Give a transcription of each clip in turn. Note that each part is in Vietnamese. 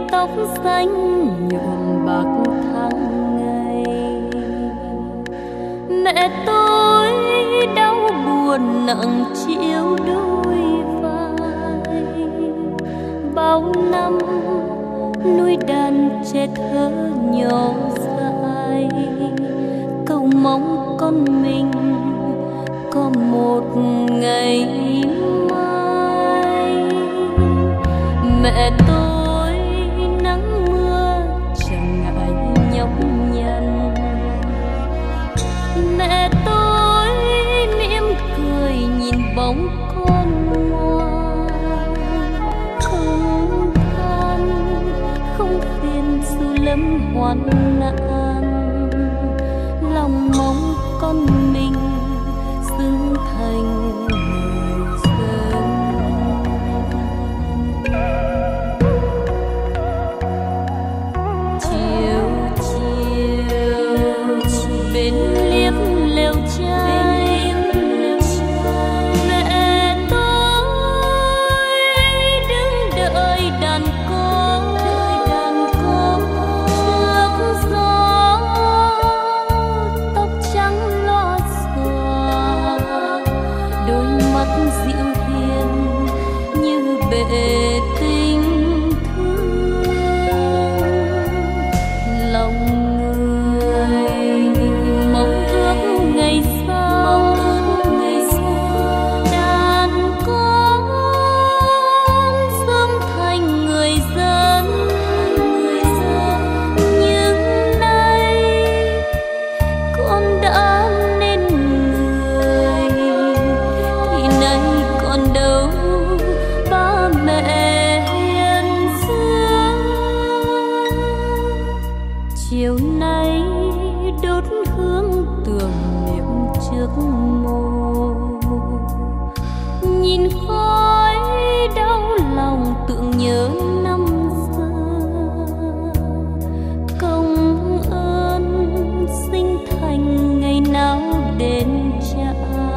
tóc xanh nhuộm bạc tháng ngày. Mẹ tôi đau buồn nặng chiếu đôi vai, bao năm nuôi đàn trẻ thơ nhỏ dại, cầu mong con mình có một ngày mai. Mẹ tôi nắng mưa chẳng ngại nhọc nhằn, mẹ tôi mỉm cười nhìn bóng con ngoan, không than không phiền dù lâm hoạn nạn, lòng mong con mình xứng thành người dân. Chiều chiều bên liếp lều trai, mẹ tôi đứng đợi đàn con trước gió, tóc trắng loa xòa, đôi mắt dịu hiền như bể tình thương. Lòng người mong ước ngày sau, đàn con sớm thành người dân. Nhưng nay con đã nên người, thì nay còn đâu ba mẹ hiền xưa. Chiều nay đốt hương tưởng niệm trước mồ, nhìn khói đau lòng tưởng nhớ năm xưa. Công ơn sinh thành ngày nào đến trả,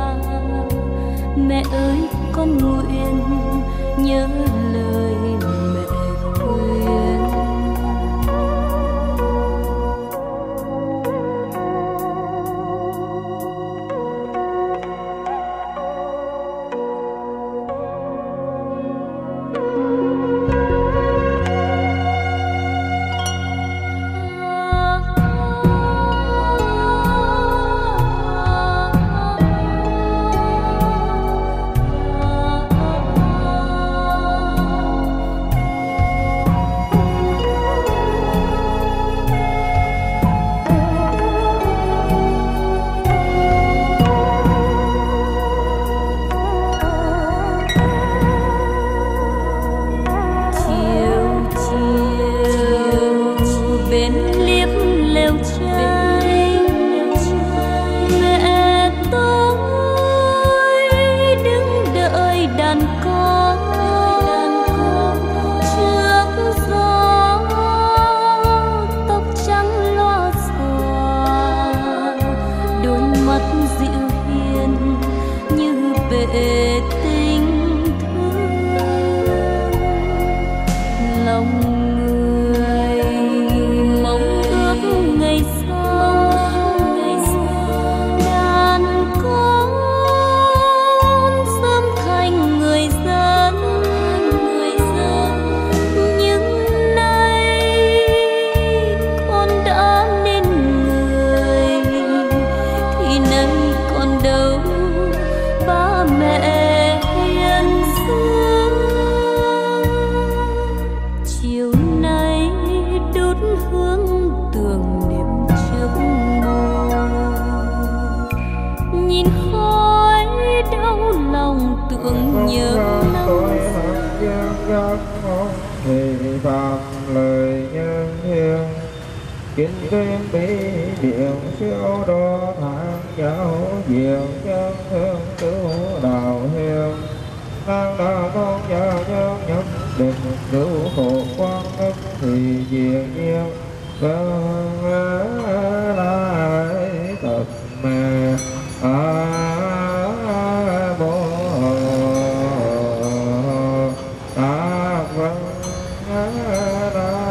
mẹ ơi con nguyện nhớ lời mẹ khuyên. Bên liếp lều trai, mẹ tôi đứng đợi đàn con trước gió, tóc trắng loa xòa, đôi mắt dịu hiền như bể tình thương. Lòng ngày sau, đàn con sớm thành người dân. Nhưng nay con đã nên người, thì nay còn đâu ba mẹ hiền xưa. Chiều nay đốt hương tưởng niệm trước mồ, nhìn khói đau lòng tưởng nhớ năm xưa. Thì phạm lời nhân hiền, kính thêm bí điện siêu đô thang giáo diệu nhân hương cứu đạo hiền. Ngang đạo con gia nhân nhập định cứu hộ quang ức thì diện nhiên. Vâng lại tập mẹ bố tác vâng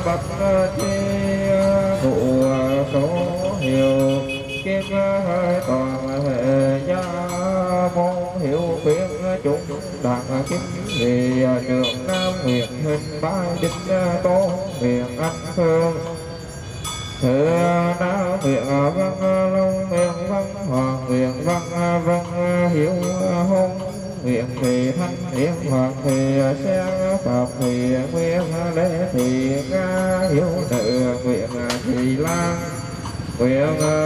bậc chi ngụ số hiệu kim toàn hệ gia môn hiệu quyển chúng đặng kính vì trường nam nguyện hình bái đích tôn nguyện anh phương thưa na nguyện văn long nguyện văn hoàng nguyện văn văn hiếu hôn nguyện thì thanh hiển hoàng thì sen pháp thì nguyên lễ thì nga hiếu nữ nguyện thì lan nguyện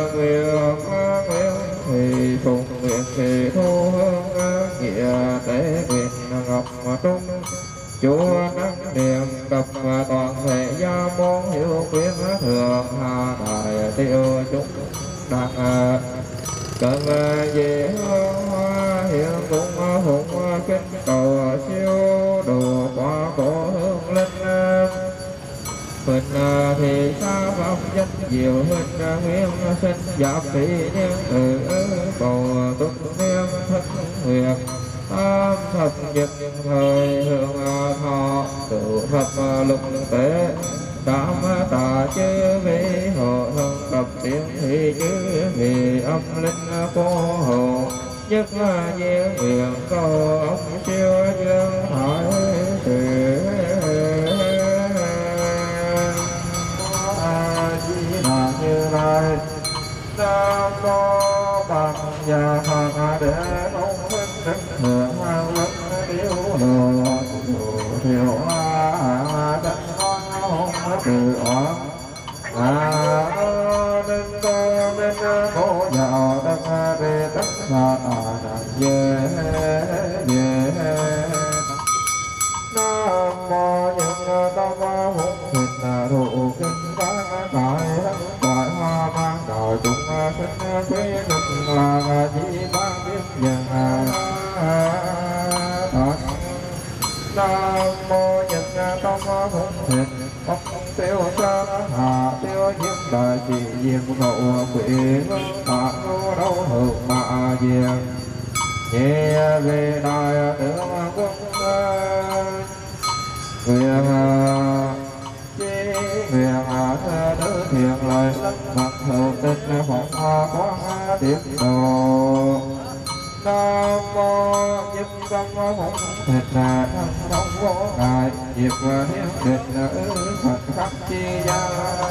thì phụng nguyện thì thu hương nghĩa tế nguyện ngọc trung chúa đăng niệm cập toàn thể gia môn hiệu quyến thường hà đại tiêu chúng đặng cần về hoa hiện cũng hùng kính cầu siêu đồ qua cổ hương linh mình thì xa pháp danh diệu huynh nguyên sinh giáp thị niên từ cầu túc niên thất nguyệt tam thập nhật thời hương thọ tự thập lục tế tam tà chư vi hộ thân tập tiếng thì chư vì âm linh cô hộ nhất viên nguyện cầu ông siêu dương hải sự như lai nam mô bằng nhà hàng để ông vinh đức hưởng hoàng lực điêu đồ thiểu đất hôn từ oán nên cô bên cô giàu đất về tất cả về nam mô nhân tâm hùng thịnh thụ kinh bá đại đại hoa mang đạo chúng sinh quý lực là chỉ ban biết dần nam mô nhân tâm hùng thịnh bắc tiêu sa hạ tiêu diêm đại chỉ diêm hậu quỷ hạ nô đâu hậu mạ diêm nhẹ về đại tướng quân nguyện nữ thiện lời mặt hữu tinh phóng hoa quán tiếp độ nam mô nhất tâm phóng thịt là thân thông vô ngại diệt hiến địch nữ phật khắc chi gia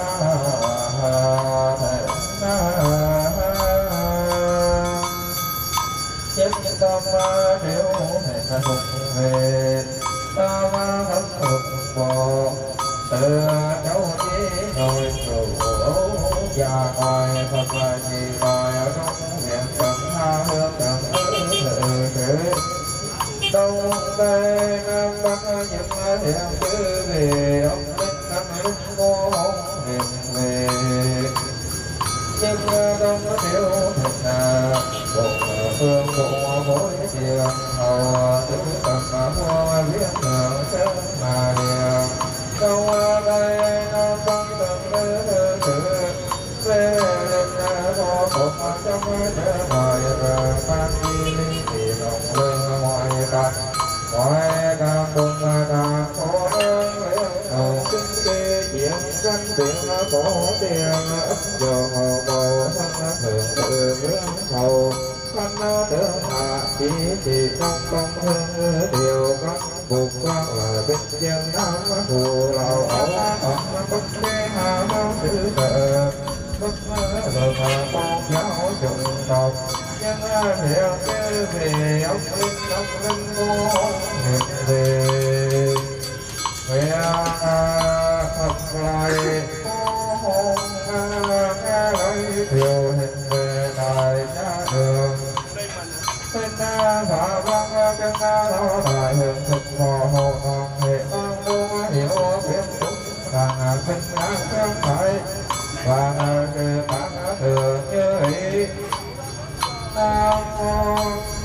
nhất tâm thiếu thịt phục về tam thân phục bộ tự cháu chí ngồi trụ và ngoài Phật là gì đòi ở trong nguyện cần tha hương cần tự sự đông tây nam bắc những thiện chư về ông linh năm lúc cô hôn niệm về nhưng đông thiếu thịt là bộ phương bộ mỗi tiền hầu tử cầm hoa viết thượng sớm mà điện câu đây nam bắc từng sự về lên có một trong thế bài ban đi linh thì đồng lương ngoại cảnh ngoại càng bùng càng có đơn đầu kinh tế chuyện danh tiếng có tiền ấp dầu hầu bầu thân thượng tự vương hầu thân tướng hạ chỉ trong công hương điều các buộc quan là bích dân nam phù lầu ẩu ẩm bất kê hà mau sự tự bất ngờ con giáo trùng tộc nhân thiện chư vì ông linh vô niệm về nguyện Phật lại có hôn nghe lời thiều hình về đại cha đường tên phạ văn chân lo đại hưởng thực phò hộ toàn hệ an đô hiểu biết chúng rằng sinh không phải và sự bản thường như ý nam mô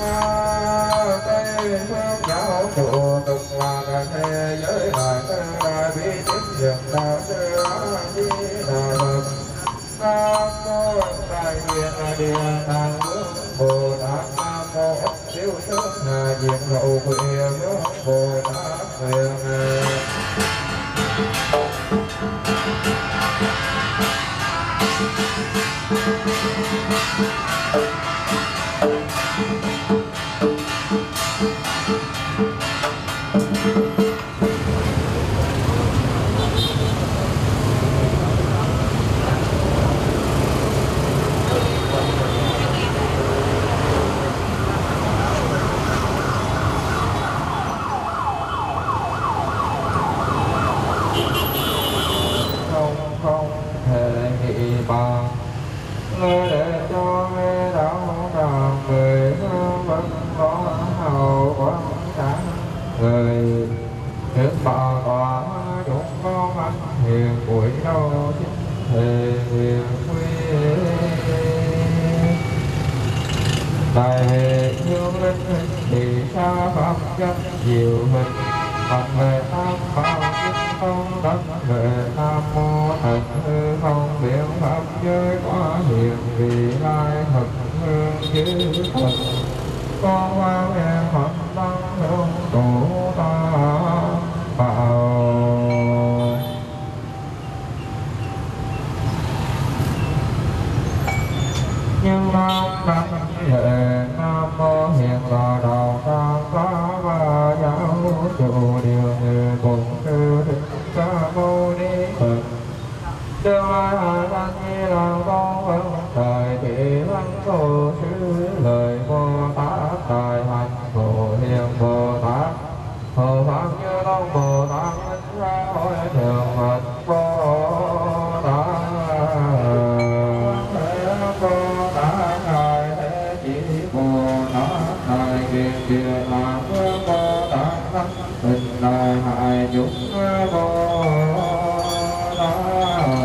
tây phương giáo chủ tục là thế giới đại bi tín dường đạo sư di đà phật nam mô đại nguyện điện tạng vương bồ tát nam mô ấp siêu tướng hà diệm hậu quỷ vương bồ tát nguyện không thể nghĩ bằng lời để cho nghe đạo tràng người vẫn có hào quang sáng người trước bà tòa chúng con anh hiền buổi đầu chính thể hiền quy đại hệ hương linh thì xa pháp chất diệu hình Phật về Tam Bảo Kinh Tông Đất về Nam Mô Thật Hư Không Biện Pháp Giới Quá Hiền Vì Lai Thật Hương Chư Phật Con Hoa Hèn Phật Tăng Hương Tổ Ta Bảo Nhưng Nam Đăng Hệ Nam Mô Hiền là Đạo Tam Pháp và Giáo Chủ Điều Như Bổn Sư Thích Ca Mâu Ni Phật Tương lai hạ sanh Nhi Lòng Con Phật Đại Thị Văn Thổ Sư Lời Bồ Tát Đại Hạnh Phổ Hiền Bồ Tát Hộ Pháp Như Long Bồ Tát Minh Ra Hội Thượng Phật Bồ Tát Địa Tạng Bồ Tát Hình Đại Hải Chúng Bồ Tát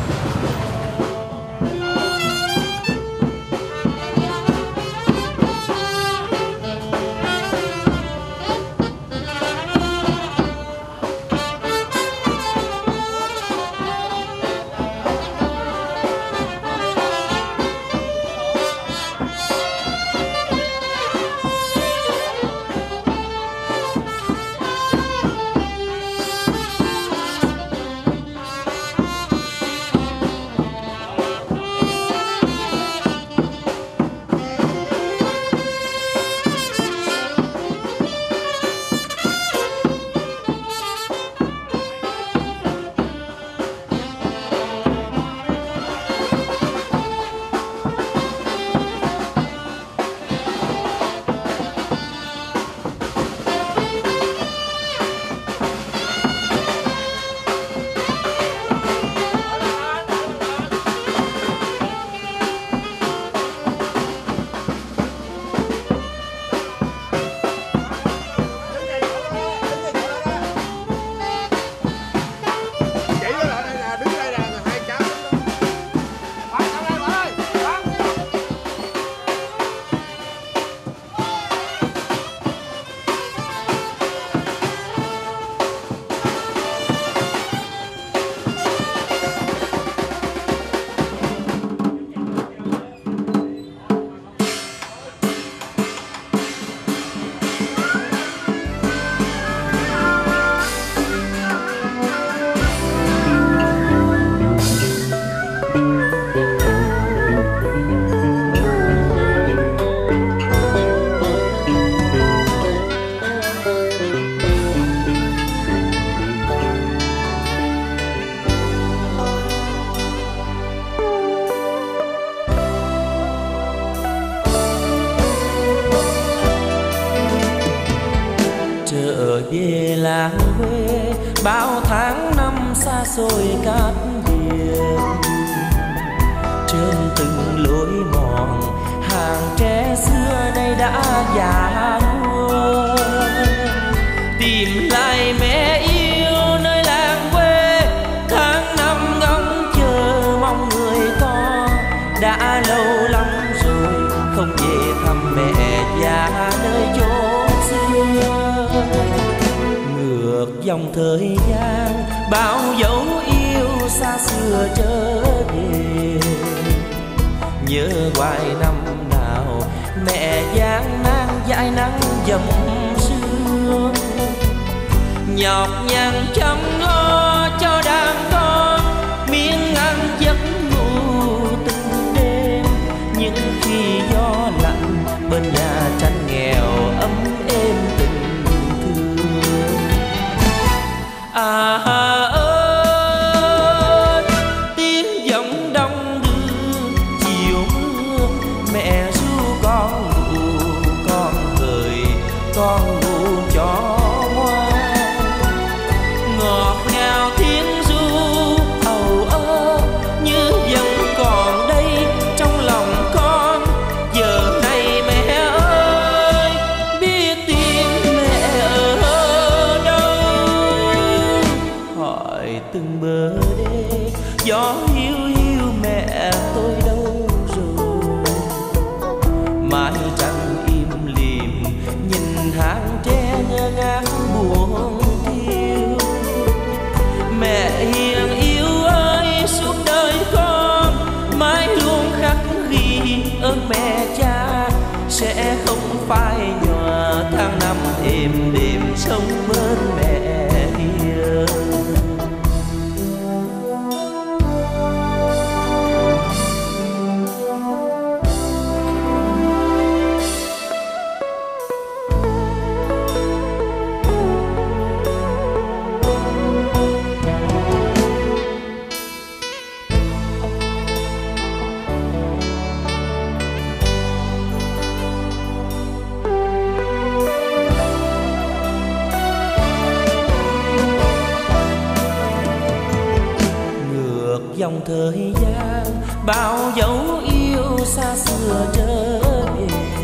về làng quê bao tháng năm xa xôi cát biển. Trên từng lối mòn hàng tre xưa nay đã già nua, tìm lại mẹ yêu nơi làng quê. Tháng năm ngóng chờ mong người con, đã lâu lắm rồi không về thăm mẹ già nơi chốn xưa. Ngược dòng thời gian bao dấu yêu xa xưa trở về, nhớ hoài năm nào mẹ gian nan dãi nắng dầm sương. Nhọc nhằn chăm lo cho đàn con, miếng ăn giấc ngủ từng đêm. Nhưng khi gió lạnh bên nhà tranh nghèo ấm êm tình thương. Ơi tiếng giọng đông đưa chiều mưa, mẹ ru con cười con ngủ cho ngoan. Ngọt ngào tiếng ru âu ơ như vẫn còn đây trong lòng con. Giờ này mẹ ơi biết tìm mẹ ở đâu, hỏi từng bờ đê gió hiu hiu mẹ tôi đâu rồi. Mái trăng im lìm nhìn hàng tre ngơ ngác buồn thiêu. Mẹ hiền yêu ơi suốt đời con mãi luôn khắc ghi ơn mẹ cha. Sẽ không phai nhòa tháng năm êm đềm sống bên mẹ hiền. Dòng thời gian bao dấu yêu xa xưa trở về,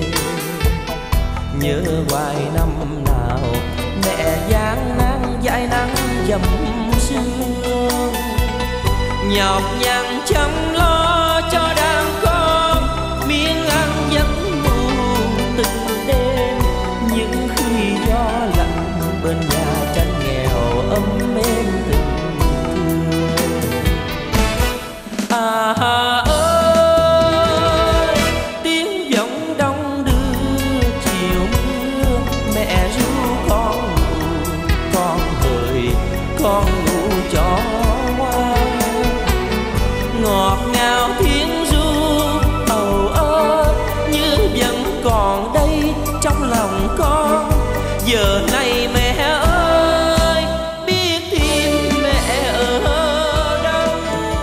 nhớ hoài năm nào mẹ gian nan dãi nắng dầm sương. nhọc nhằn chăm lo cho đàn con, miếng ăn giấc ngủ từng đêm. Những khi gió lạnh bên nhà tranh nghèo ấm êm tình thương. À ơi, tiếng giọng đông đưa chiều mưa, mẹ ru con hỡi con ngủ cho ngoan. Ngọt ngào tiếng ru âu ơ như vẫn còn đây trong lòng con. Giờ này mẹ ơi, biết thêm mẹ ở đâu.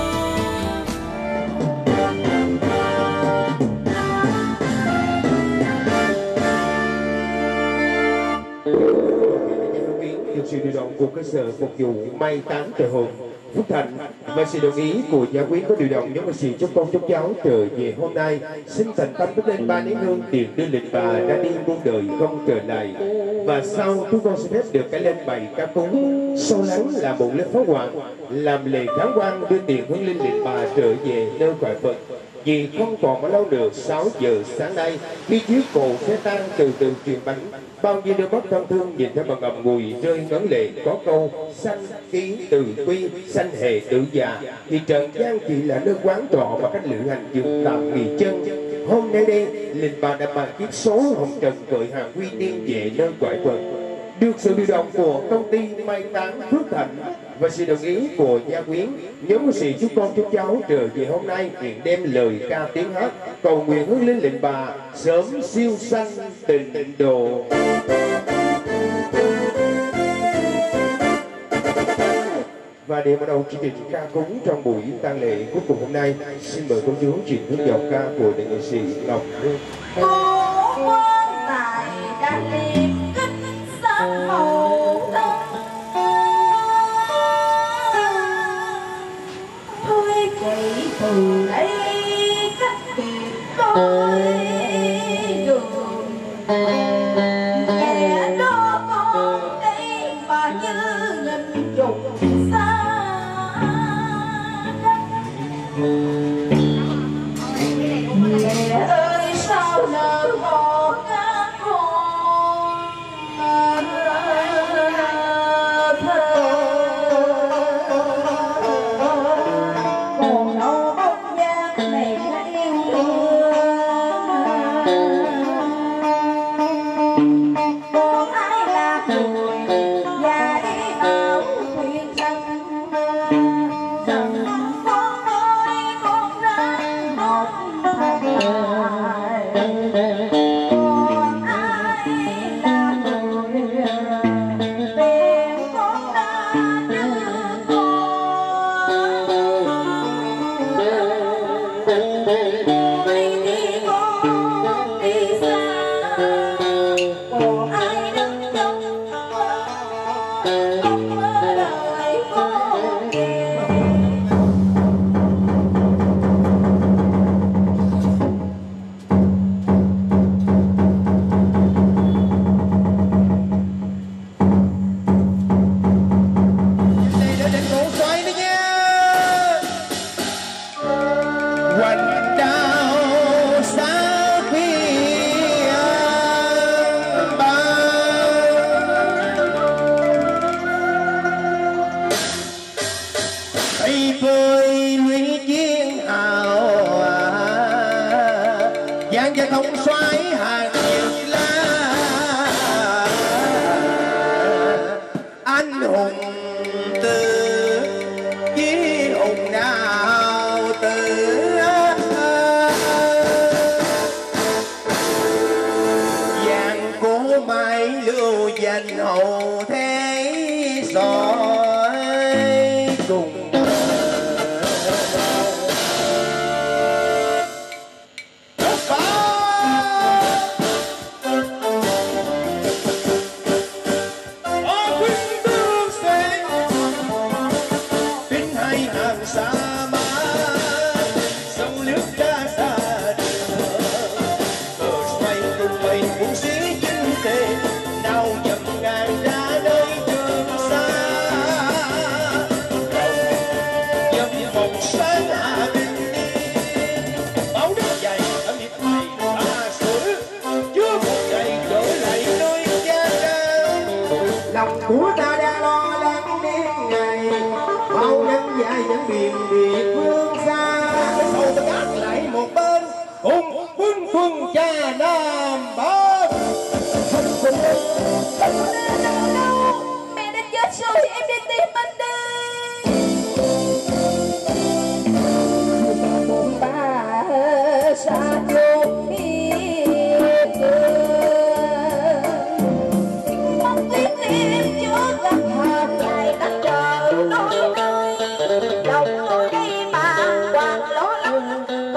Được sự điều động của cơ sở phục vụ mai táng trời hồn Phúc Thành và sự đồng ý của gia quyến có điều động nhóm nghệ sĩ chúc con chúc cháu trở về hôm nay, xin thành tâm đốt lên 3 nén hương tiền đưa lịch bà đã đi muôn đời không trở lại. Và sau chúng con xin phép được cái lên bài ca cúng sâu lắng là một lớp pháo hoa làm lễ kháng quan đưa tiền hướng linh lịch bà trở về nơi cõi Phật. Vì không còn bao lâu nữa, 6 giờ sáng nay khi chiếc cổ xe tan từ từ truyền bánh, bao nhiêu đôi mắt thân thương nhìn theo mà ngậm ngùi rơi ngấn lệ. Có câu sanh ký từ quy, sanh hề tử già, thì trần gian chỉ là nơi quán trọ mà cách lữ hành dừng tạm nghỉ chân. Hôm nay đây linh bà đã mang chiếc số hồng trần cởi hàng quy tiên về nơi cõi Phật. Được sự điều động của công ty mai táng Phước Thành và sự đồng ý của gia quyến, nhóm nghệ sĩ chúc con chúc cháu trở về hôm nay nguyện đem lời ca tiếng hát cầu nguyện hướng linh lệnh bà sớm siêu sanh tịnh độ. Và để bắt đầu chương trình ca cúng trong buổi tang lễ cuối cùng hôm nay, xin mời công chúa truyền hướng dòng ca của đại nghệ sĩ Ngọc Hương. Cố quan tài đã liệp kích sân hậu thân, thôi chạy từ đây cách biệt đôi đường. Mẹ đó con đây mà như nghìn trùng xa mẹ ơi sao nỡ bỏ các con còn đâu bóng dáng mẹ yêu thương. Còn ai là người và đi bảo thuyền rằng con ơi con ra một thằng lại. Còn ai là người tìm con ra như con. Ôi đi con đi xa, còn ai đứng trong không mơ đời con nhiều. Đây đã đến cổ xoay nữa nha. Hoành trao xa phía bao, tay phơi lũy chiến hào giang và không xoáy hàng nhiều lá. Anh hùng từ chí hùng nào từ vàng cố mãi lưu danh hậu thế soi cùng. Pháo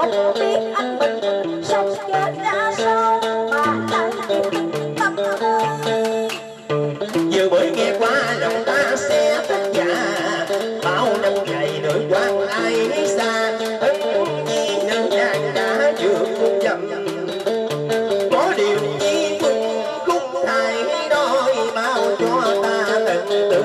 không biết anh mình sống chết ra sao mà lại tâm tư. Vừa mới nghe qua lòng ta sẽ tất cả, bao năm ngày nỗi quan ai xa. Ân nhi nâng nàng đã vượt cung dầm, có điều nhi tung khúc thải đôi bao cho ta tận tư.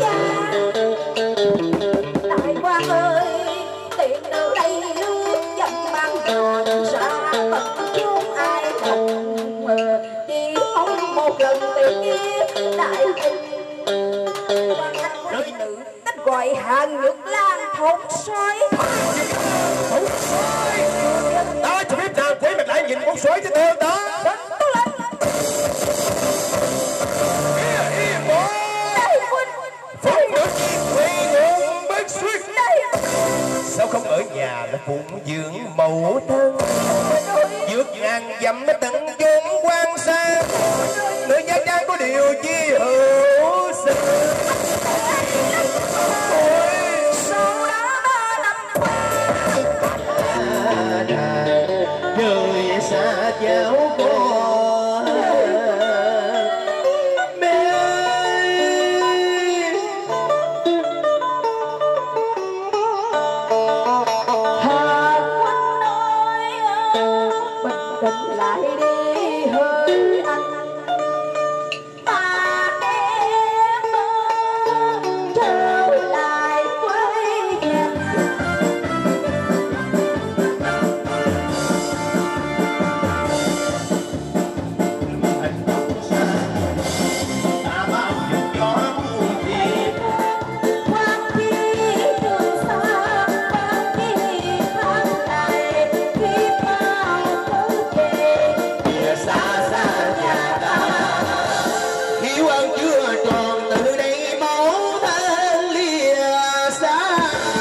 Đại quan ơi, tiện từ đây nước dầm mang đàn xa tận chốn ai không chỉ mong một lần tình yêu đại tình. Quan anh quý nữ tên gọi Hạng Nhược Lan thống soái. Thống soái đó, cho biết nào thế mà lại nhìn con soái thế thương đó. Tôi lên sao không ở nhà là phụng dưỡng mẫu thân, vượt ngàn dặm tận chốn quan xa, nữ nhân đang có điều chi hữu sinh. sau đó 3 năm người xa cháu con mẹ ơi. Hà Quân nói bình tĩnh lại đi hơi anh, ta đem trở lại với nhà. Quan khi trường xa, quan khi tháng ngày, khi bao thứ về Xa xa nhà ta hiếu ơn chưa tròn, từ đây mẫu thân lìa xa.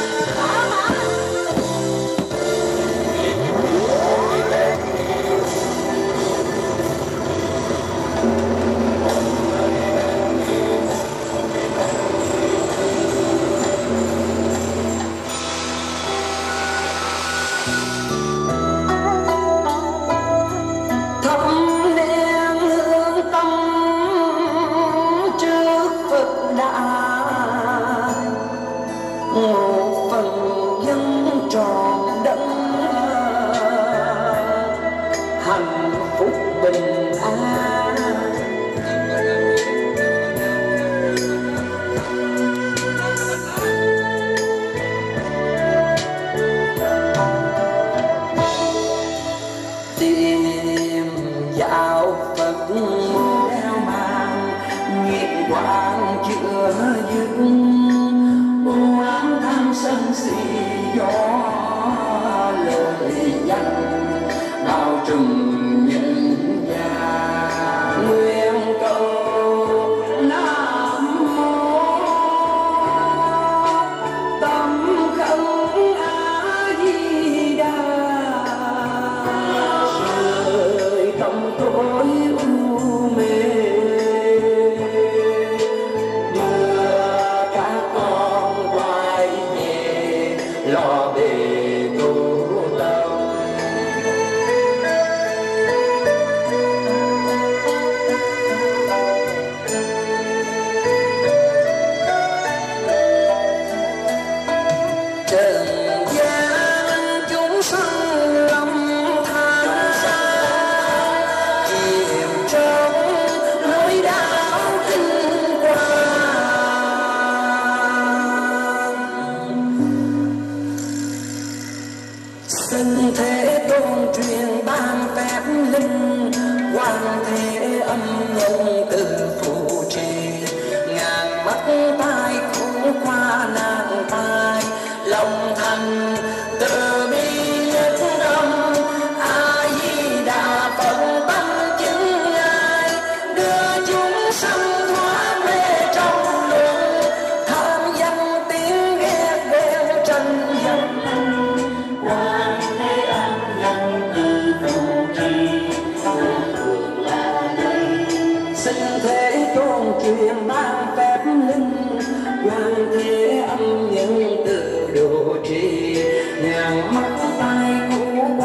thấm nén hương tâm trước Phật đàn, một phần dân tròn đấng hạnh phúc bình an. Tìm dạo Phật đeo mang, nguyện quang chữa dưng oán tham sân si gió lời danh bao trùm nhân gian. Nguyện cầu Nam mô tâm khấn A Di Đà, rời tâm tối u mê, đưa các con quay về lo bề tu tâm. Trần gian chúng sanh lầm than xa, chìm trong nỗi đau kinh hoàng. Xin Thế Tôn truyền ban phép linh, quan thế âm nhân từ phù trì, ngàn mắt tai khổ qua nạn tai, lòng thành từ bi nhất tâm. A Di Đà Phật tâm chứng ngài, đưa chúng sanh thoát mê trong luân, tham danh tiếng ghét ghen tranh giành. Quan thế âm nhân từ phù trì, xin Thế Tôn truyền ban phép linh, quan thế âm nhân từ độ trì, ngàn mắt tai khổ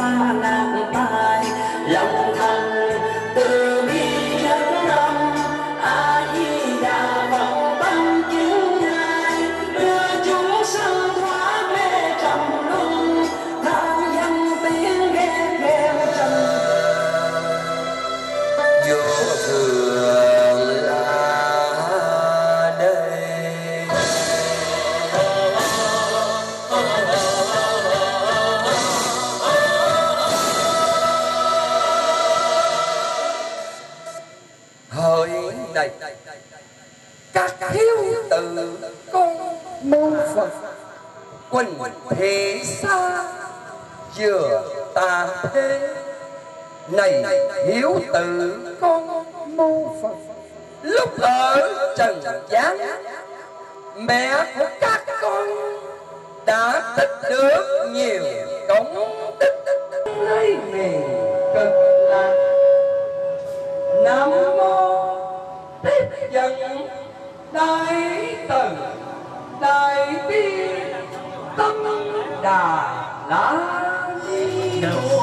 thị xa vừa tà thế. Này hiếu tử con mô Phật, lúc ở trần gian mẹ của các con đã tích được nhiều công đức lấy miền cực lạc. Nam mô tiếp dẫn đại từ đại bi tâm đà la ni.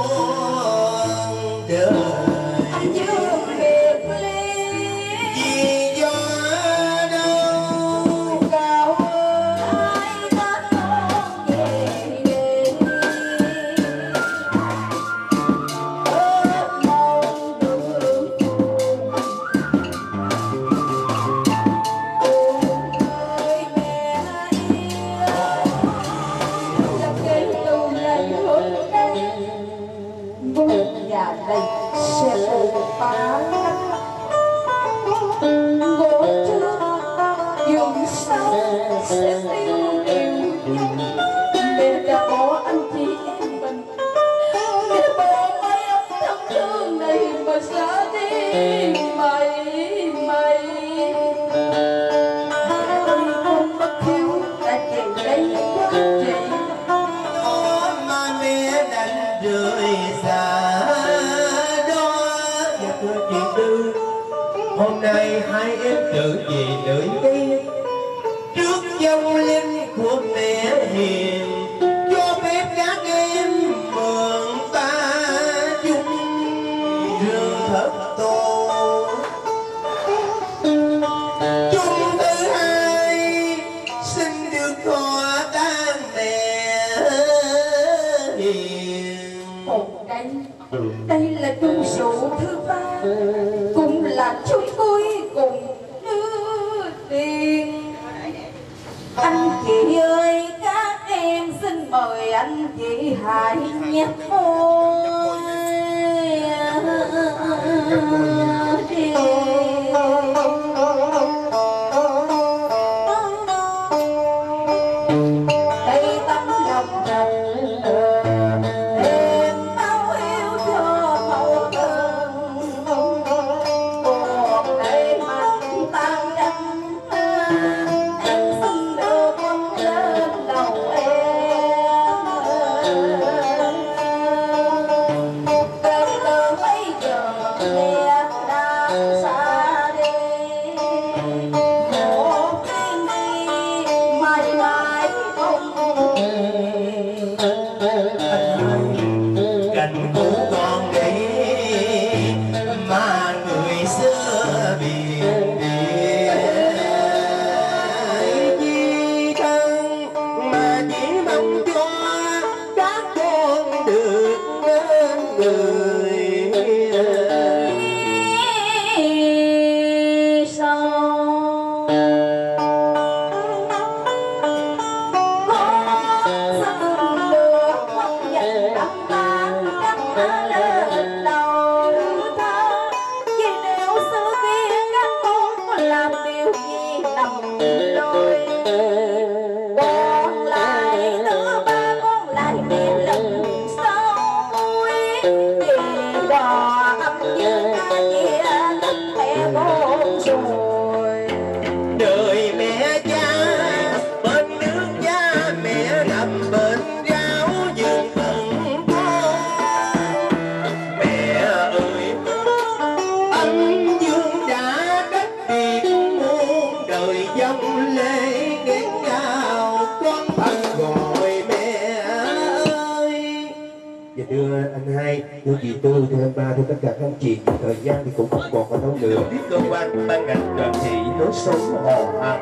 Hôm nay hai em tự về nơi đây trước dòng linh của mẹ hiền, cho phép các em mượn ta dung rừng thất tổ. Chung thứ hai xin được hòa tan mẹ hiền. Đây là chung số thứ ba, cũng là chung cuối cùng đưa tiền. Anh chị ơi, các em xin mời anh chị hãy nhắc ôi đây tâm lòng thưa chị Tư, thưa anh Ba, thưa tất cả các anh chị, thời gian thì cũng không còn ở đâu nữa. Biết cơ quan ban ngành đoàn thị lối sống hò hạt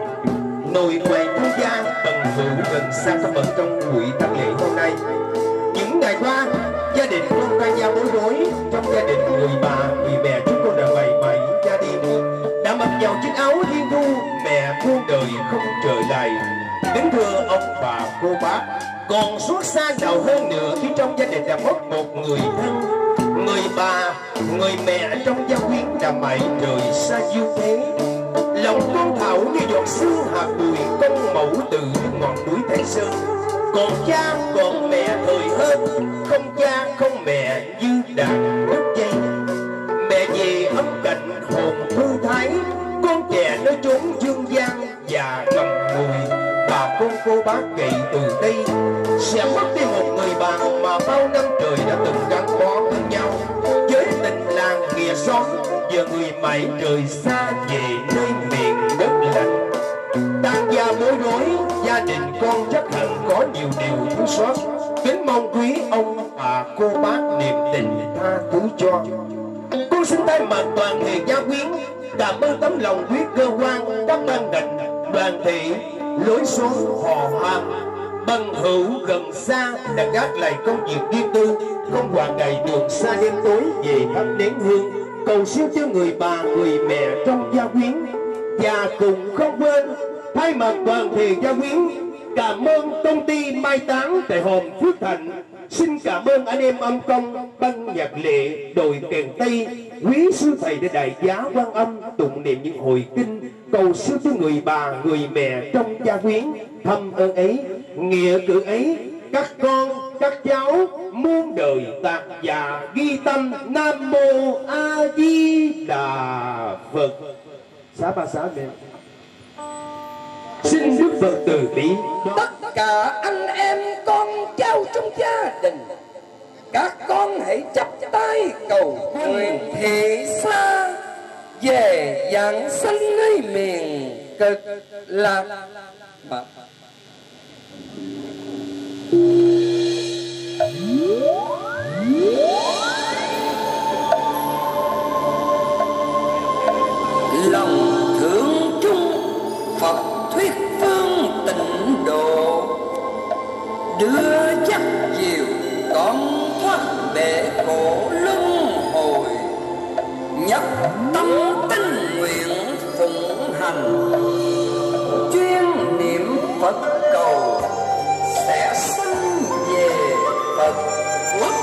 nồi quầy tham gia tầng hữu gần xa các bậc trong buổi tang lễ hôm nay. Những ngày qua, gia đình con ca giao bối rối. Trong gia đình người bà, người mẹ chúng con đã bày bày gia đình đã mặc vào chiếc áo thiên thu, mẹ muôn đời không trở lại. Kính thưa ông bà cô bác, còn xót xa nào hơn nữa khi trong gia đình đã mất một người thân, người bà, người mẹ trong gia quyến đã mãi trời xa diêu thế. Lòng con thảo như giọt sương hạt bụi, công mẫu từ ngọn núi Thái Sơn. Còn cha còn mẹ thời hơn, không cha không mẹ như đàn đứt dây. Mẹ về ấm cạnh hồn thư thái, con trẻ nơi chốn dương gian và cầm người. Bà con cô bác kỵ từ đây sẽ mất đi một người bạn mà bao năm trời đã từng gắn bó với nhau. Với tình làng nghĩa xóm, giờ người mãi trời xa về nơi miền đất lạnh. Đang gia bối rối, gia đình con chắc hẳn có nhiều điều thiếu sót. Kính mong quý ông bà cô bác niềm tình tha thứ cho. Con xin thay mặt toàn thể gia quyến cảm ơn tấm lòng quyết cơ quan các ban ngành đoàn thể lối xóm họ hàng bằng hữu gần xa đã gác lại công việc riêng tư, không quản ngày đường xa đêm tối về thắp nén hương cầu siêu cho người bà người mẹ trong gia quyến. Và cùng không quên thay mặt toàn thể gia quyến cảm ơn công ty mai táng tại hòm Phước Thạnh. Xin cảm ơn anh em âm công, ban nhạc lệ, đội kèn tây, quý sư thầy để đại giá Quan Âm tụng niệm những hồi kinh cầu siêu cho người bà người mẹ trong gia quyến. Thâm ơn ấy, nghĩa cử ấy, các con các cháu muôn đời tạc dạ ghi tâm. Nam mô A Di Đà Phật. Xá ba xá mẹ. Xin Đức Phật từ bi tất cả anh em con cháu trong gia đình, các con hãy chắp tay cầu nguyện thị xa về giảng sanh nơi miền Cực Lạc. Lòng thương chung Phật thuyết phương tịnh độ, đưa dắt dìu con thoát bể khổ luân hồi. Nhất tâm tinh nguyện phụng hành, chuyên niệm Phật cầu sẽ sanh về Phật quốc.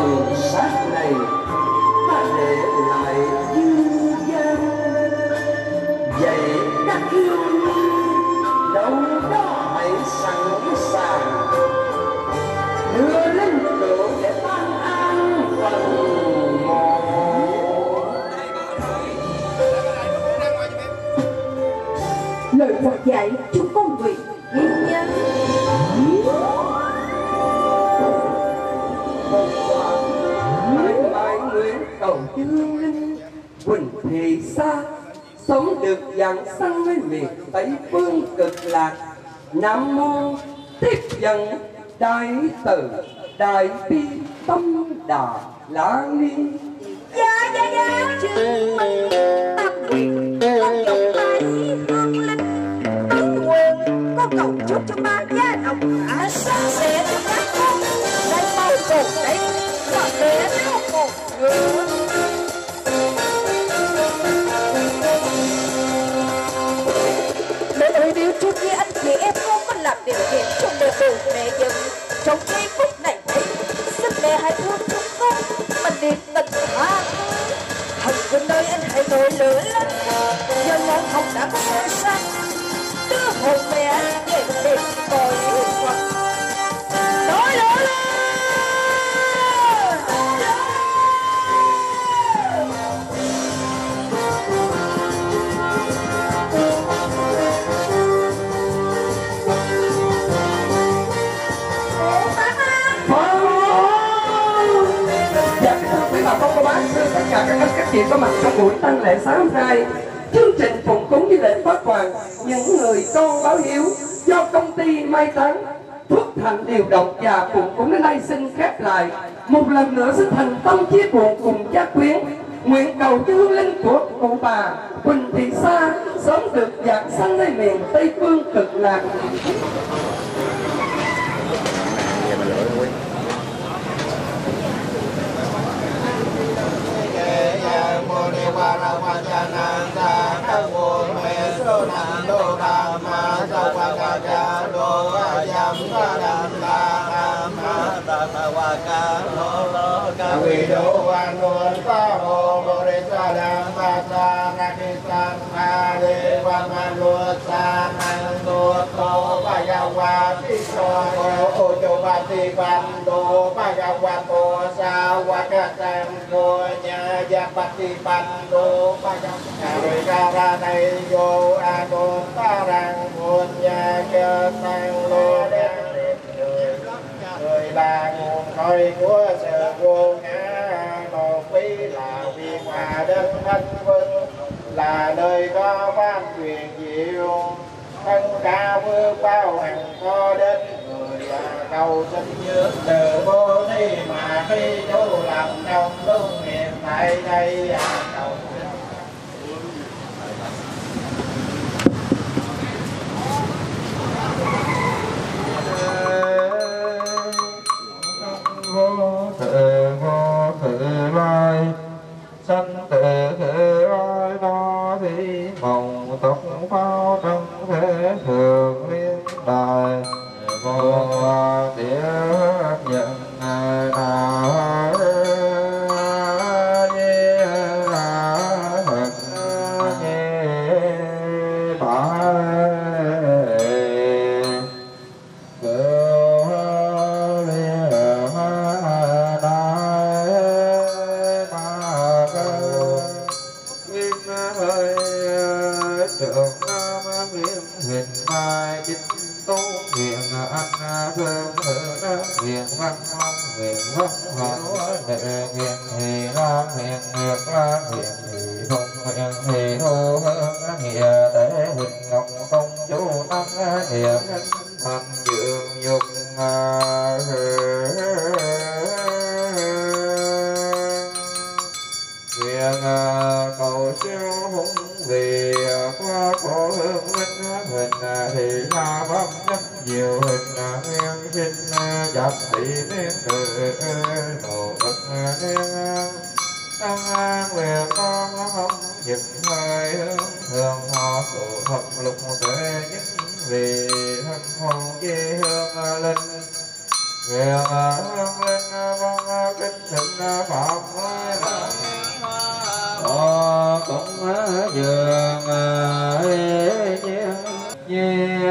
hồn xác này ta để lại dương gian. Vậy các yêu đâu đó hãy sẵn sàng đưa linh cữu để ban an phần mộ. Lời Phật dạy chúng con nguyện ghi nhớ. Mãi mãi nguyện cầu dương linh quỳnh thị xa, sống được dạng sanh với miền Tây phương cực lạc. Nam mô tiếp dẫn đại từ đại bi tâm đà la ni. Dạ chứng minh tâm nguyện con dòng tay hương linh tấn quân. Con cầu chúc cho ba gia đồng sáng sẻ cho các con đây bao trồn đấy và bé nó một người. Lời điều trước khi anh chị em con có làm điều kiện trong đời bù mẹ dân trong giây phút này đấy. Xin mẹ hãy thương chúng con mà niềm tình tha. Thần của nơi anh hãy nổi lửa lên. Giờ ngọn hồng đã có soi sáng đưa hồn mẹ về biệt cõi Phật. Nổi lửa lên. Tất cả các chị có mặt trong buổi tăng lễ sáng hôm nay, chương trình phụng cúng với lễ phát hoàng những người con báo hiếu do công ty mai táng Phước Thành điều động và phụng cúng đến nay xin khép lại. Một lần nữa xin thành tâm chia buồn cùng gia quyến, nguyện cầu cho hương linh của cụ bà Quỳnh Thị Sa sớm được giảng sanh nơi miền Tây phương cực lạc. Vì độ hoàn nguồn sa hồ bồ đề sa đàm sa sa na ki san ma đề văn man lua sa năng lua tô ba ya wa ti so ô tô ba ti văn đô ba ya wa tô sa wa ca tam cô nhà gia ba ti văn đô ba ya rồi ca ra đây vô a tôn ta rằng nguồn nhà cơ tăng lô đen người là nguồn khơi của sự vô ngã. Một bí là viên hòa đất thanh vân là nơi có ban quyền diệu, thân ca vương bao hằng có đến người cầu xin trước từ vô thi mà khi tu làm trong luân nghiệp tại đây cầu xin. Vô thử lai sanh tự khởi lai đó thì mộng tóc pháo trong thế thường liên đài vô địa nhận nào như là thật như bà nguyện văn long nguyện văn hoàng nguyện hỷ lam nguyện ngược lam nguyện hỷ hùng nguyện hỷ hô hương nghĩa tế huỳnh ngọc công chú tăng niệm thành dưỡng dục nguyện cầu siêu hùng vì qua cổ hương minh huỳnh thì la bấm nhất diệu huỳnh nguyên sinh giáp thị niên tự độ bất niên tăng an về con không dịp hơi hương thường họ tụ thập lục tuệ nhất vì thân hồn chi hương linh nguyện hương linh vong kính thịnh pháp cũng dường như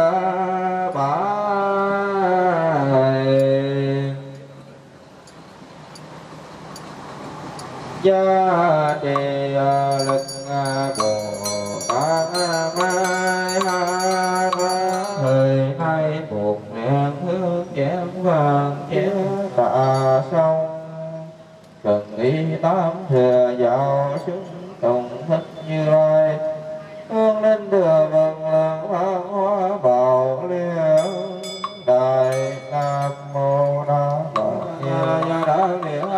gia trì lực bồ tát mai ha thời hai một nén hương chén vàng chén tạ sông cần ý tám thừa vào xuống đồng thích Như Lai hương linh thừa vần lần vang hoa bảo liên đại nam mô đa bà ya đa niệm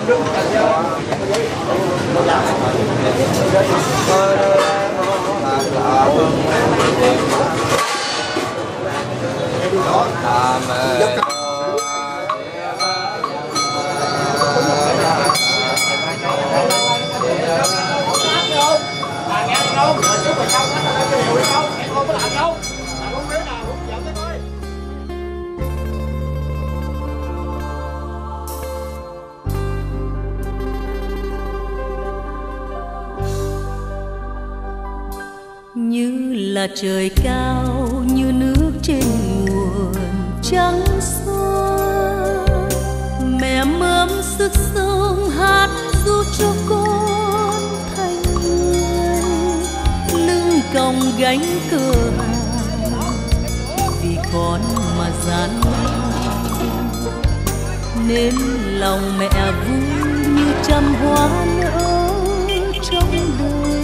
Như là trời cao, như nước trên nguồn trắng xóa, mẹ mớm sức sống hát ru cho con thành người, lưng còng gánh cờ hàng vì con mà gian nên lòng mẹ vui như trăm hoa nở trong đời.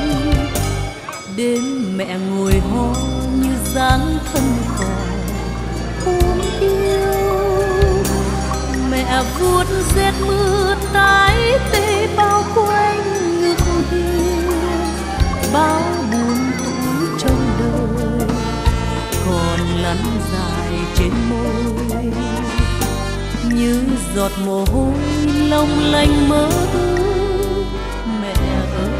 Đến mẹ ngồi ho như dáng thân còn ôm yêu, mẹ vuốt rét mưa tái tê bao quanh ngực hiền, bao buồn tuổi trong đời còn lăn dài trên môi, như giọt mồ hôi long lanh mơ ước mẹ ơi.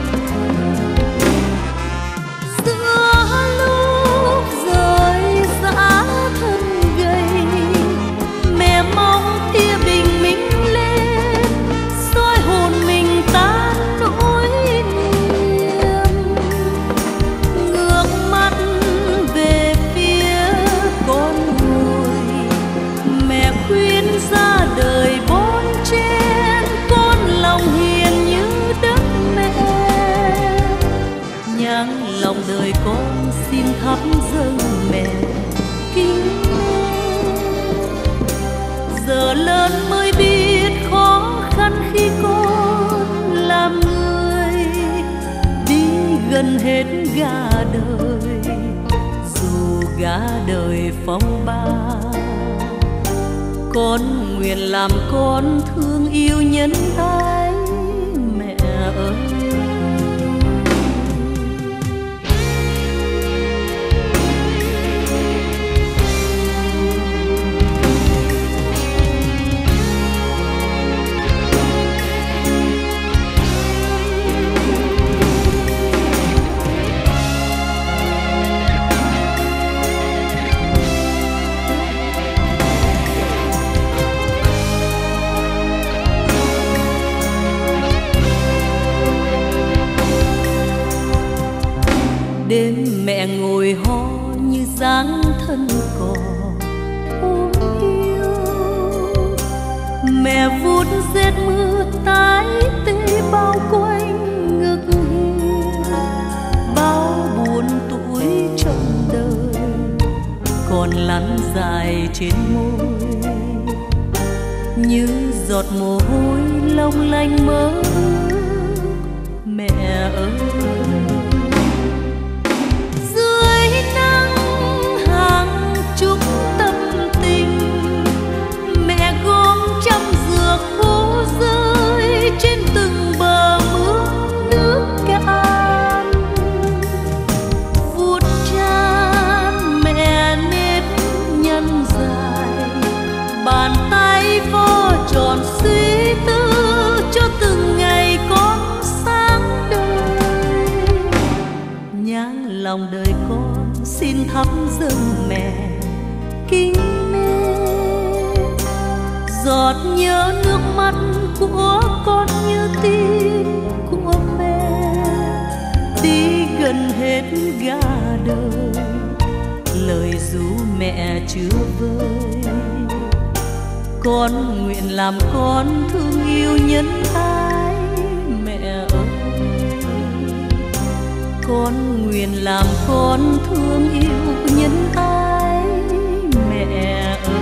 Mong tia bình minh lên soi hồn mình tan nỗi niềm, ngước mắt về phía con người mẹ khuyên ra đời bon chen, con lòng hiền như đất mẹ. Nhang lòng đời con xin thắp dâng mẹ kính. Giờ lớn mới biết khó khăn khi con làm người, đi gần hết gà đời dù gà đời phong ba. Con nguyện làm con thương yêu nhân ái mẹ ơi. Đêm mẹ ngồi ho như dáng thân cò ôm yêu, mẹ vuốt rét mưa tái tê bao quanh ngực hiền, bao buồn tuổi trong đời còn lăn dài trên môi, như giọt mồ hôi long lanh mơ ước mẹ ơi. Trên từng bờ mương nước cạn vuốt trán mẹ nếp nhăn dài, bàn tay vo tròn suy tư cho từng ngày con sáng đời. Nhang lòng đời con xin thắp dâng mẹ kính mến, giọt nhớ nước mắt của con như tim của mẹ, đi gần hết gà đời lời ru mẹ chưa vơi. Con nguyện làm con thương yêu nhân ái mẹ ơi. Con nguyện làm con thương yêu nhân ái mẹ ơi.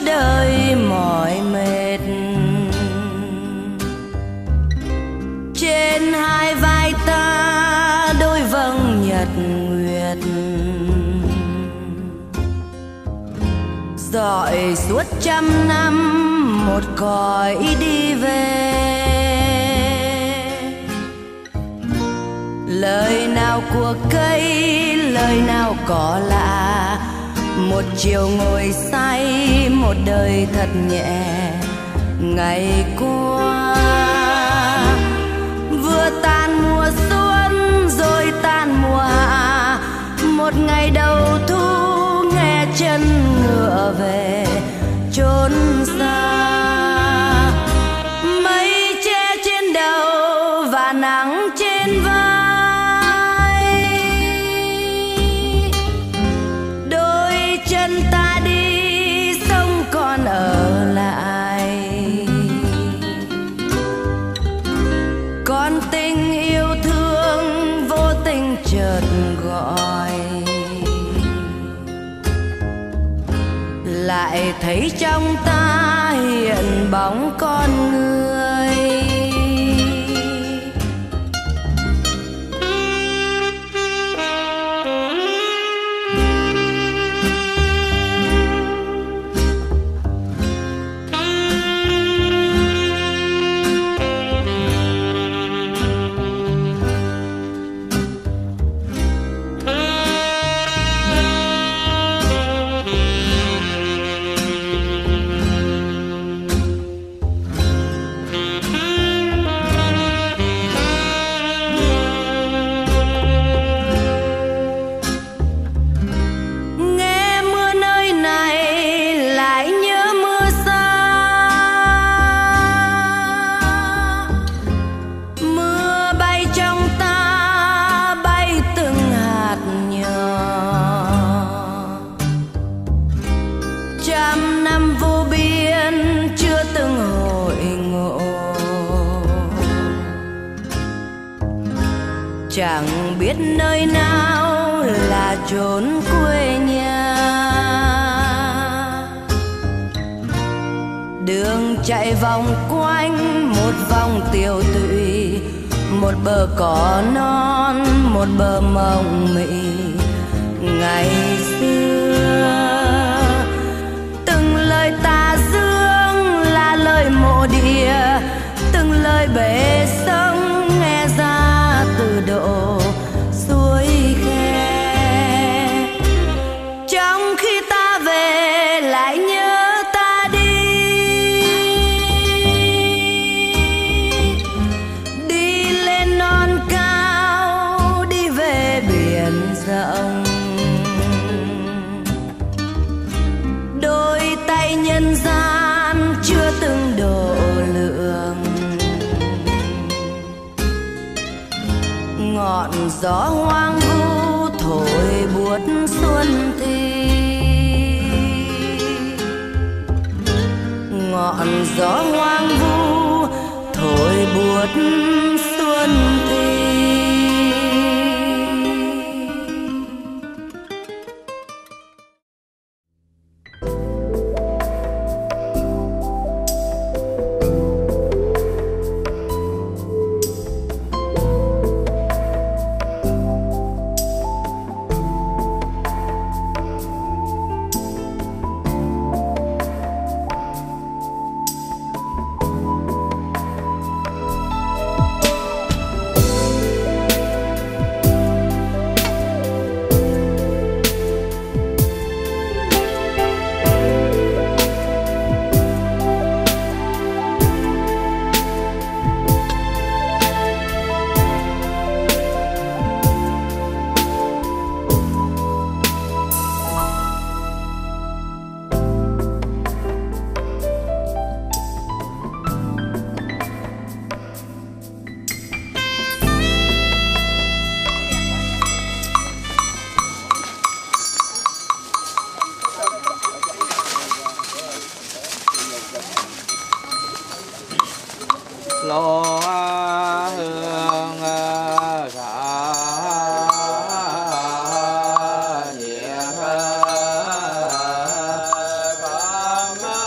đời mỏi mệt. Trên hai vai ta đôi vầng nhật nguyệt, dọi suốt trăm năm một cõi đi về. Lời nào của cây, lời nào có lạ, một chiều ngồi say, một đời thật nhẹ. Ngày qua vừa tan mùa xuân rồi tan mùa hạ, một ngày đầu thu nghe chân ngựa về chốn xa. Mây che trên đầu và nắng trên vai, đôi chân ta đi sông còn ở lại. Con tình yêu thương vô tình chợt gọi, lại thấy trong ta hiện bóng con người. Chẳng biết nơi nào là chốn quê nhà, đường chạy vòng quanh một vòng tiêu tụy, một bờ cỏ non, một bờ mộng mị. Ngày xưa từng lời tà dương là lời mộ địa, từng lời bể sông nghe ra từ độ suối khe. Trong khi ta về lại nhớ ta đi, đi lên non cao, đi về biển rộng. Đôi tay nhân gian chưa từng độ lượng, ngọn gió hoang vu thổi buốt xuân thi. Ngọn gió hoang vu thổi buốt xuân thi. Lô hương xả nhiệt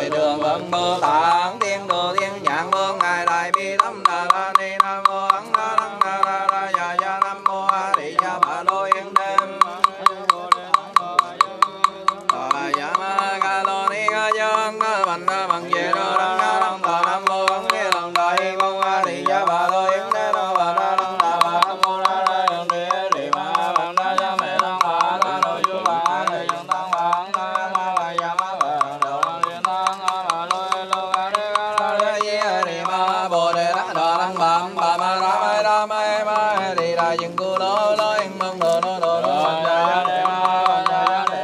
đại đường vận bồ tát tiên đồ tiên nhãn vương ngài đại bi tâm đà la ni nam mô ấn đa đăng đa đa đa ya ya nam mô a di đà bà đô yên đêm ya ma ga lo ni ga yang ga ban ga bằng về đô đăng ga đăng đà nam mô ấn nghe lòng đại mô a di đà bà đô yên đêm bà đa đăng đà bà nam mô a di đà đi ma ban đa ya mẹ đăng bà đa đô du bà để dân tăng bà đa đa ya ma bà đô đăng liên tăng bà lôi lô ga đê ga đê ye đi ma bồ đề đăng đà đăng bà ma ra ma đi ra dân cư lô lô yên mong đồ đồ đồ đồ ya đi ma ya đi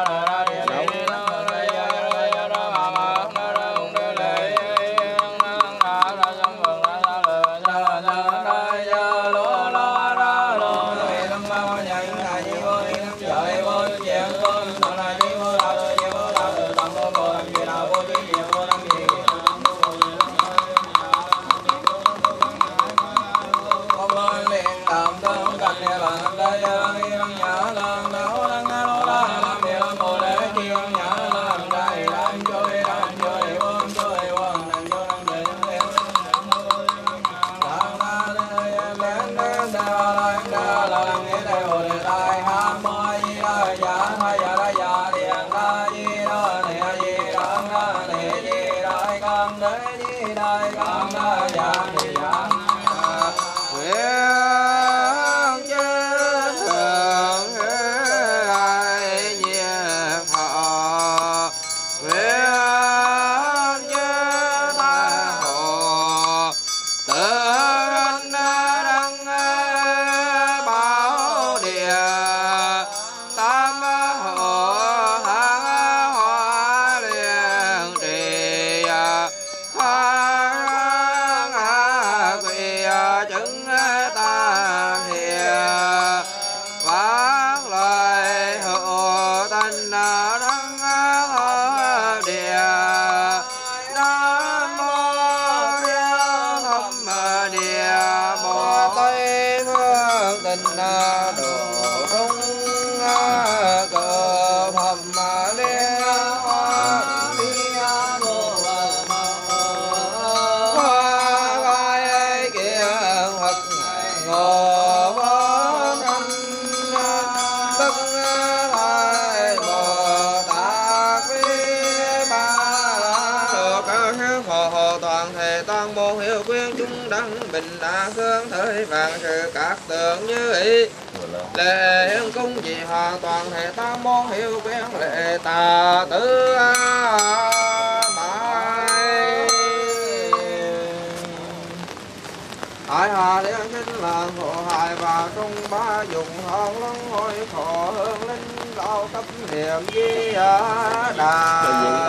bình đa hương thời vàng sự các tượng như ý lệ hiến cung gì hoàn toàn thể tam môn hiệu quen lệ tà tứ bái tại hà liên sinh làng hộ hài và trung ba dùng hòn lăng hồi khổ hương linh đạo cấp niệm di đà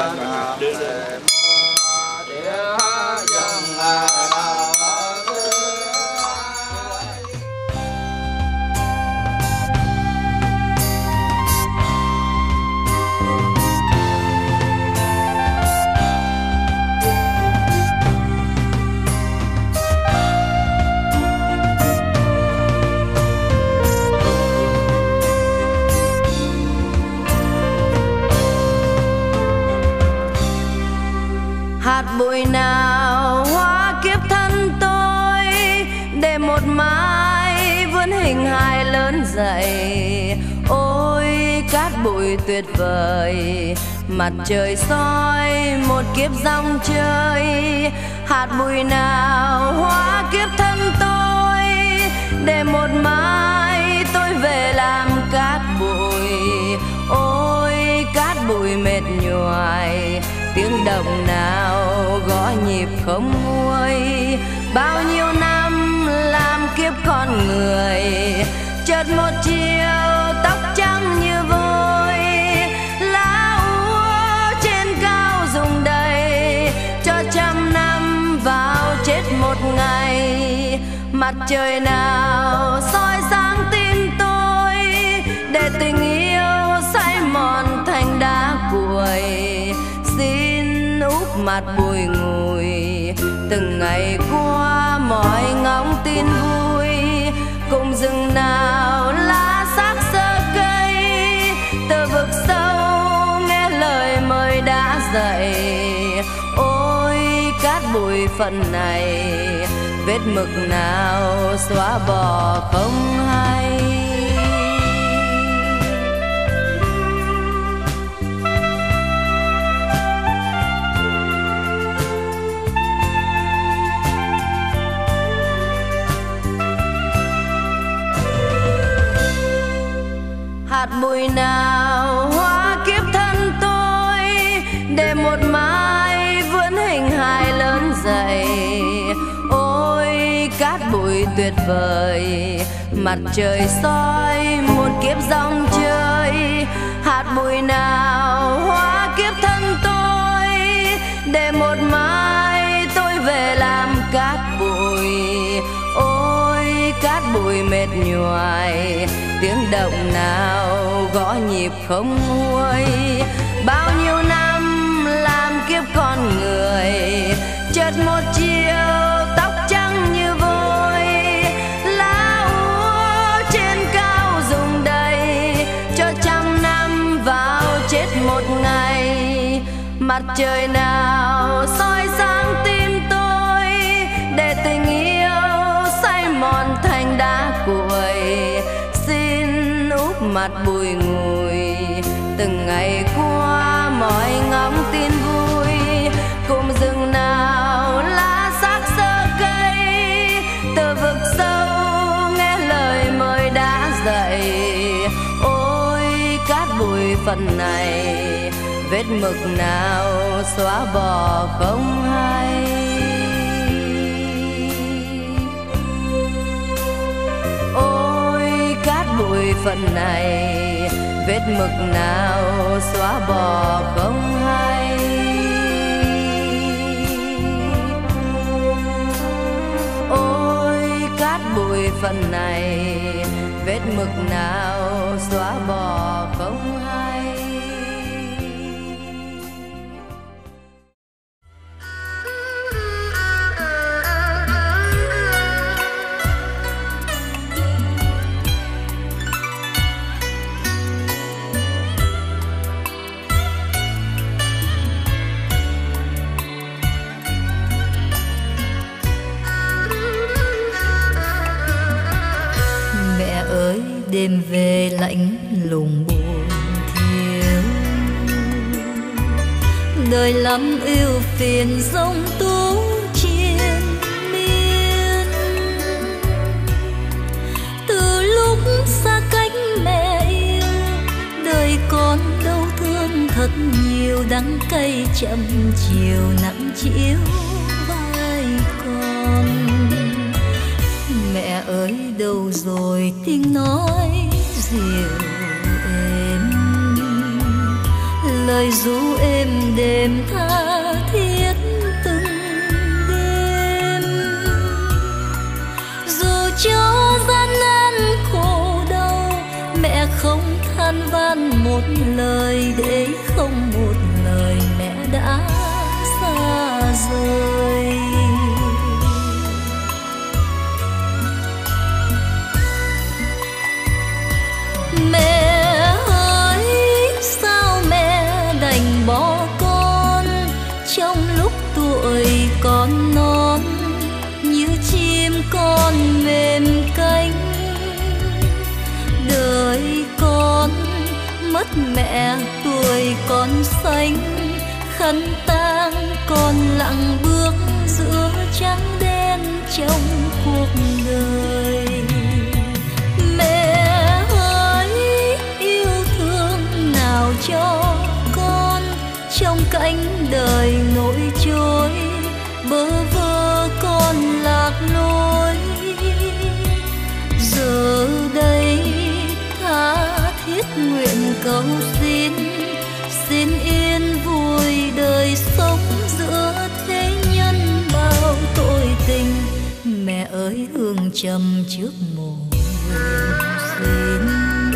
hạt bụi nào hóa kiếp thân tôi để một mai vươn hình hài lớn dậy. Ôi cát bụi tuyệt vời, mặt trời soi một kiếp dòng chơi. Hạt bụi nào hóa kiếp thân tôi để một mai tôi về làm cát bụi. Ôi cát bụi mệt nhoài, tiếng động nào gõ nhịp không nguôi. Bao nhiêu năm làm kiếp con người, chợt một chiều tóc trắng như vôi. Lá úa trên cao rụng đầy, cho trăm năm vào chết một ngày. Mặt trời nào soi sáng tim tôi, để tình yêu say mòn thành đá cuội. Xin úp mặt bùi ngùi, từng ngày qua mỏi ngóng tin vui. Cùng rừng nào lá xác sơ cây, từ vực sâu nghe lời mời đã dậy. phận này, vết mực nào xóa bỏ không hay. Hạt bụi nào hóa kiếp thân tôi, để một mai vươn hình hài lớn dậy. Ôi cát bụi tuyệt vời, mặt trời soi một kiếp dòng chơi. Hạt bụi nào hóa kiếp thân tôi, để một mai tôi về làm cát bụi. Ôi cát bụi mệt nhoài, tiếng động nào gõ nhịp không nguôi. Bao nhiêu năm làm kiếp con người, chợt một chiều tóc trắng như vôi. Lá úa trên cao rụng đầy, cho trăm năm vào chết một ngày. Mặt trời nào soi sáng tim tôi, để tình yêu say mòn thành đá cuội. Xin úp mặt bùi ngùi, từng ngày qua mỏi ngóng tin vui. Cùng rừng nào lá xác sơ cây, từ vực sâu nghe lời mời đã dậy. Ôi cát bụi phận này, vết mực nào xóa bỏ không hay. Ôi cát bụi phận này, vết mực nào xóa bỏ không hay. Ôi cát bụi phận này, vết mực nào xóa bỏ không hay. Đêm về lạnh lùng buồn thiếu, đời lắm ưu phiền giông tố triền miên. Từ lúc xa cách mẹ yêu, đời con đau thương thật nhiều. Đắng cay chậm chiều nặng chiếu vai con. Mẹ ơi đâu rồi tiếng nói dịu êm, lời ru êm đêm tha thiết từng đêm. Dù cho gian nan khổ đau, mẹ không than van một lời, để không một lời mẹ đã xa rời. Mẹ ơi sao mẹ đành bỏ con, trong lúc tuổi còn non như chim con mềm cánh. Đời con mất mẹ tuổi còn xanh, khăn tang con lặng bước giữa trắng đen trong cuộc đời. Cho con trong cánh đời nổi trôi, bơ vơ con lạc lối. Giờ đây tha thiết nguyện cầu xin, xin yên vui đời sống giữa thế nhân bao tội tình. Mẹ ơi hương trầm trước mồ xin,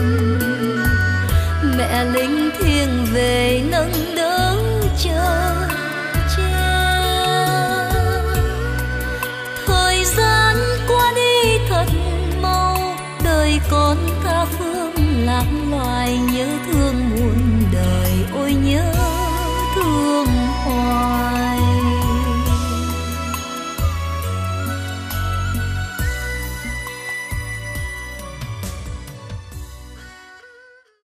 mẹ linh thiêng về nâng đỡ chờ che. Thời gian qua đi thật mau, đời con tha phương lạc loài. Nhớ thương muôn đời ôi nhớ